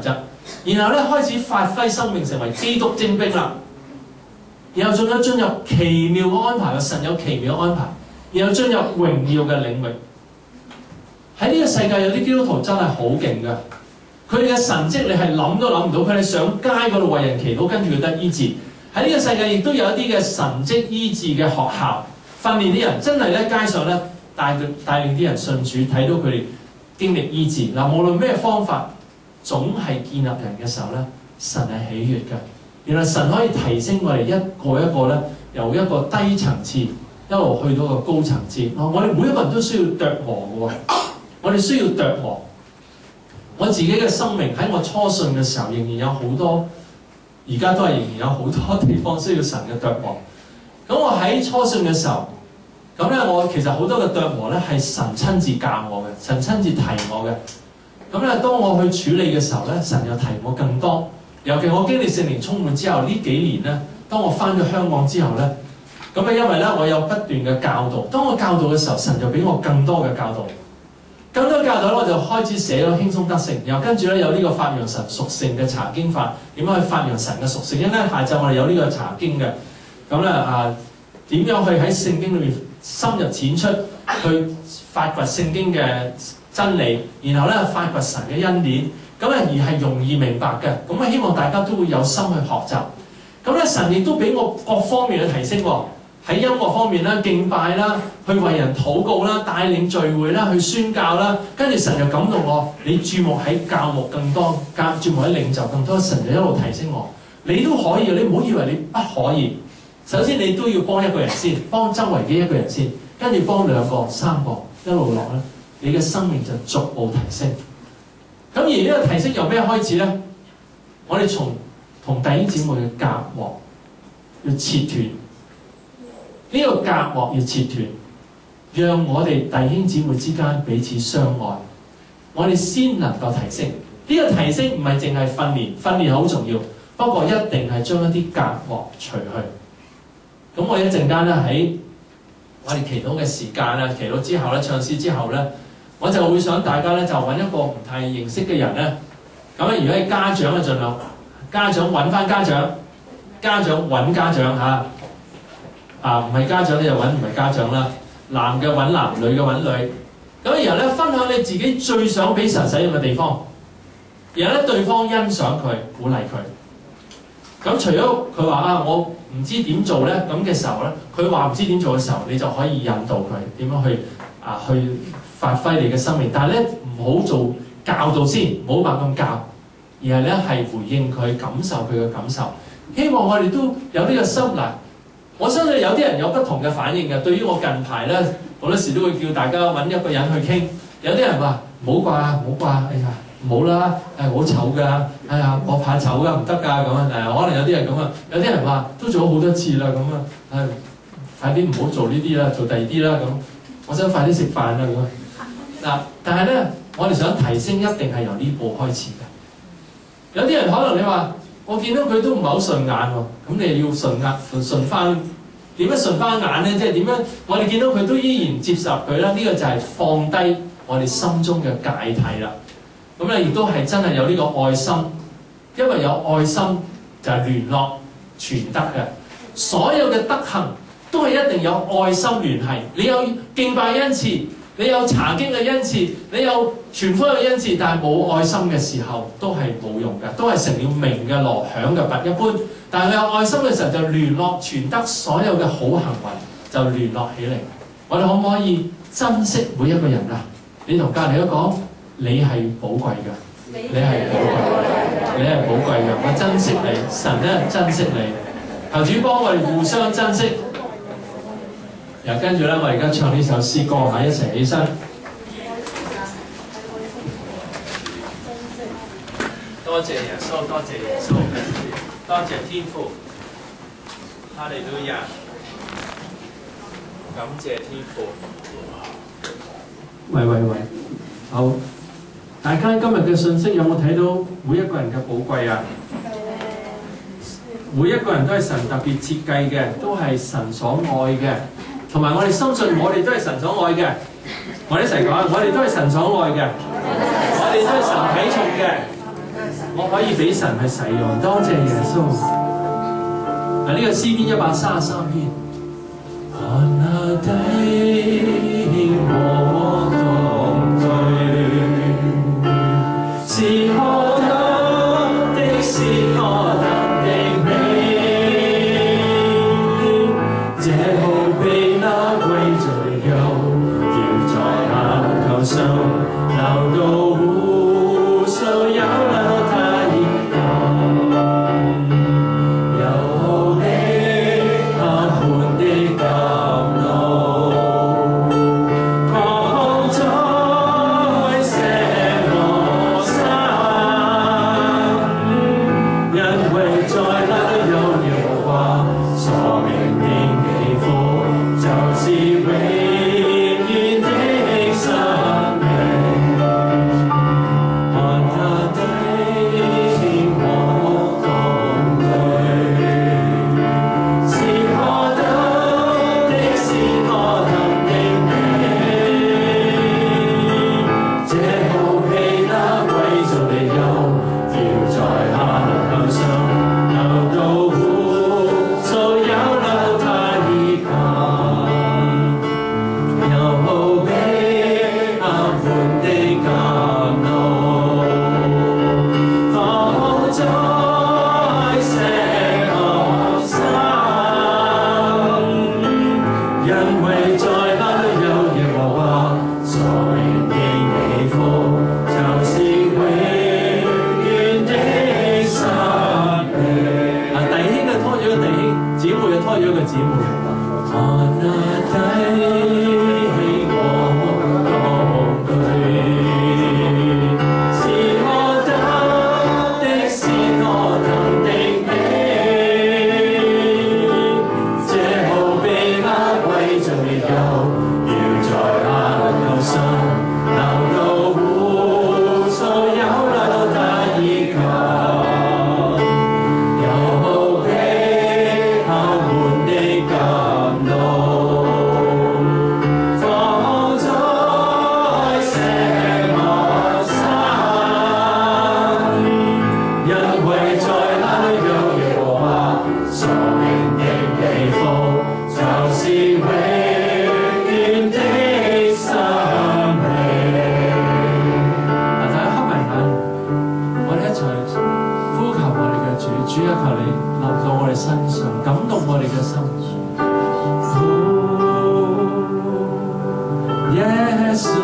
然後咧開始發揮生命成為基督精兵啦。然後仲有進入奇妙嘅安排，神有奇妙嘅安排，然後進入榮耀嘅領域。喺呢個世界有啲基督徒真係好勁㗎，佢哋嘅神蹟你係諗都諗唔到，佢哋上街嗰度為人祈禱，跟住佢得醫治。喺呢個世界亦都有一啲嘅神蹟醫治嘅學校，訓練啲人真係咧街上咧帶領啲人信主，睇到佢哋經歷醫治。嗱，無論咩方法，總係建立人嘅時候咧，神係喜悅嘅。原來神可以提升我哋一個一個咧，由一個低層次一路去到個高層次。我哋每一個人都需要琢磨嘅喎，我哋需要琢磨。我自己嘅生命喺我初信嘅時候，仍然有好多，而家都係仍然有好多地方需要神嘅琢磨。咁我喺初信嘅時候，咁咧我其實好多嘅琢磨咧係神親自教我嘅，神親自提我嘅。咁咧當我去處理嘅時候咧，神又提我更多。尤其我經歷聖靈充滿之後，呢幾年咧，當我翻咗香港之後咧，咁咧因為咧我有不斷嘅教導，當我教導嘅時候，神就俾我更多嘅教導。更多教導咧，我就開始寫咗輕鬆得勝，然後跟住咧有呢個發揚神屬性嘅查經法，點樣去發揚神嘅屬性？因為咧下晝我哋有呢個查經嘅，咁咧點樣去喺聖經裏面深入淺出去發掘聖經嘅真理，然後咧發掘神嘅恩典，咁咧而係容易明白嘅。咁希望大家都會有心去學習。咁咧神亦都俾我各方面嘅提升喎。喺音樂方面啦、敬拜啦、去為人禱告啦、帶領聚會啦、去宣教啦，跟住神就感動我，你注目喺教牧更多，注目喺領袖更多，神就一路提升我。你都可以，你唔好以為你不可以。首先你都要幫一個人先，幫周圍嘅一個人先，跟住幫2個、3個，一路落咧，你嘅生命就逐步提升。咁而呢個提升由咩開始咧？我哋從同弟兄姊妹嘅隔膜要切斷。呢個隔膜要切斷，讓我哋弟兄姊妹之間彼此相愛，我哋先能夠提升。呢個提升唔係淨係訓練，訓練好重要，不過一定係將一啲隔膜除去。咁我一陣間咧喺我哋祈禱嘅時間咧，祈禱之後咧，唱詩之後咧，我就會想大家咧就揾一個唔太認識嘅人咧。咁咧如果係家長咧，盡量家長揾翻家長，家長揾家長嚇。唔係家長咧就揾唔係家長啦，男嘅揾男，女嘅揾女。咁然後咧分享你自己最想俾神使用嘅地方，然後咧對方欣賞佢，鼓勵佢。咁除咗佢話我唔知點做咧，咁嘅時候咧，佢話唔知點做嘅時候，你就可以引導佢點樣去發揮你嘅生命。但係咧唔好做教導先，唔好猛咁教，而係咧係回應佢，感受佢嘅感受。希望我哋都有呢個心嗱。我相信有啲人有不同嘅反應嘅。對於我近排咧，好多時都會叫大家揾一個人去傾。有啲人話唔好啩，唔好啩，哎呀唔好啦，好醜㗎，哎呀我怕醜㗎，唔得㗎咁啊。可能有啲人咁啊，有啲人話都做咗好多次啦咁啊，快啲唔好做呢啲啦，做第二啲啦咁。我想快啲食飯啦咁嗱，但係咧，我哋想提升一定係由呢步開始嘅。有啲人可能你話，我見到佢都唔係好順眼喎，咁你要順翻點樣順翻眼咧？即係點樣？我哋見到佢都依然接受佢啦，呢個就係放低我哋心中嘅芥蒂啦。咁咧亦都係真係有呢個愛心，因為有愛心就係聯絡傳德嘅。所有嘅德行都係一定有愛心聯繫。你有敬拜恩賜，你有查經嘅恩賜，你有傳福音嘅恩賜，但係冇愛心嘅時候都係冇用嘅，都係成了鳴嘅鑼，響嘅鈸一般。但係佢有愛心嘅時候，就聯絡傳德所有嘅好行為就聯絡起嚟。我哋可唔可以珍惜每一個人啊？你同隔離嗰講，你係寶貴嘅，你係寶貴嘅，你係寶貴嘅。我珍惜你，神咧珍惜你。求主幫我哋互相珍惜。然後跟住咧，我而家唱呢首詩歌嚇，一齊起身。多謝耶穌，多謝耶穌，多謝天父，哈利路亞，感謝天父。喂，好！大家今日嘅信息有冇睇到每一個人嘅寶貴啊？每一個人都係神特別設計嘅，都係神所愛嘅。同埋我哋深信，我哋都係神所愛嘅。我哋一齊講，我哋都係神所愛嘅，我哋都係神睇重嘅。 我可以俾神去使用，多謝耶穌。嗱，呢個詩篇133篇。看那低我同對，是何等的，是何等的美，這奧秘那歸罪憂，要在額頭上流到無數有了他依靠，有你他們的感怒，放在這我心，因為在那裏有耶和華所命定祈福，就是永遠的生命。看他低我同對，是何等的，是何等的美，這奧秘那歸造的憂，要在額頭上流到無數有了他依靠，有奧秘阿門的感怒，放在這我心，因為在那裏有耶和華所命定祈福，就是永遠的生命。弟兄就拖住個弟兄，姊妹就拖住個姊妹。看那低我同對，是何等的，是何等的美，這奧秘那歸罪憂，要在額頭上流到無數有了他依靠，有奧秘阿門的感怒，放在這我心，因為在那裏有耶和華所命定祈福，就是永遠的生命。大家合埋眼，我哋一齊呼求我哋嘅主，主啊，求你臨到我哋身上，感動我哋嘅心。耶穌，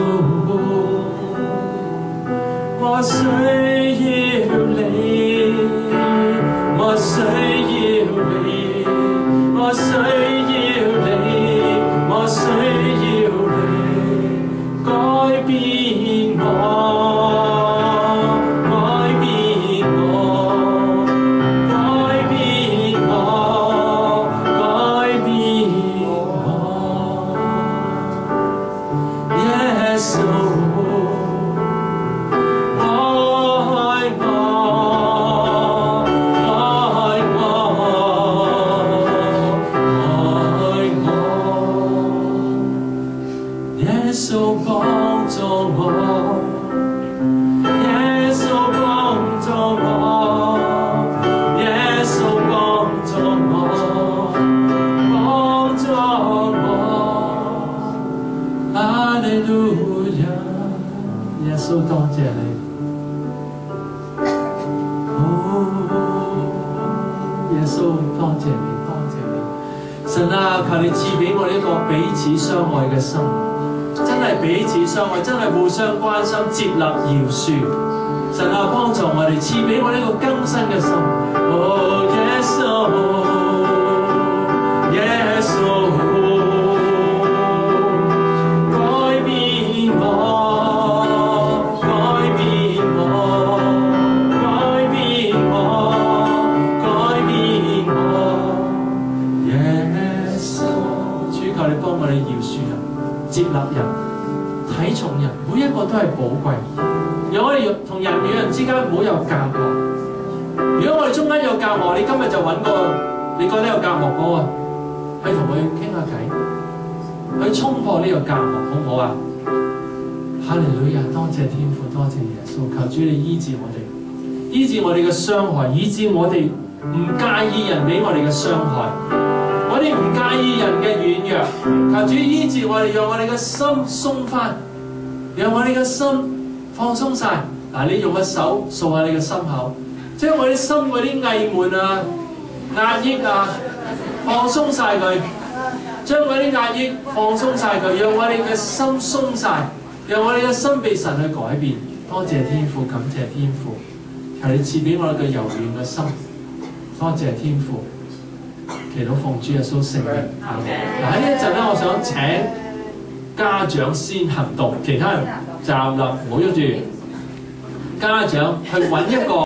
我需要你，我需要你，我需要你，我需要你，改變我，改變我，改變我，改變我。耶穌，愛我，愛我，愛我。耶穌幫助我，耶穌幫助我，耶穌幫助我，幫助我。哈利路亞，耶穌多謝你。耶穌多謝你，多謝你。神啊，求你賜俾我呢個彼此相愛嘅心，真係彼此相愛，真係互相關心、接納、饒恕。神啊，幫助我哋，賜俾我呢個更新嘅心。哦，耶穌，耶穌，改變我，改變我，改變我，改變我。耶穌，主求你幫我哋饒恕人、接納人、睇重人，每一個都係寶貴。讓我哋同人與人之間唔好有隔膜。如果我哋中間有隔膜，你今日就揾個你覺得有隔膜嗰個，去同佢傾下偈，去衝破呢個隔膜，好唔好啊？哈利路亞，多謝天父，多謝耶穌，求主你醫治我哋。 醫治我哋嘅傷害，以致我哋唔介意人俾我哋嘅傷害，我哋唔介意人嘅軟弱。求主醫治我哋，讓我哋嘅心鬆翻，讓我哋嘅心放鬆晒。嗱，你用個手掃下你嘅心口，將我哋心嗰啲翳悶啊、壓抑啊，放鬆晒佢，將嗰啲壓抑放鬆晒佢，讓我哋嘅心鬆晒，讓我哋嘅心被神去改變。多謝天父，感謝天父，求你賜俾我哋嘅柔軟嘅心。多謝天父，祈禱奉主耶穌聖名。嗱，喺呢一陣咧，我想請家長先行動，其他人站立，唔好喐住。家長去揾一個。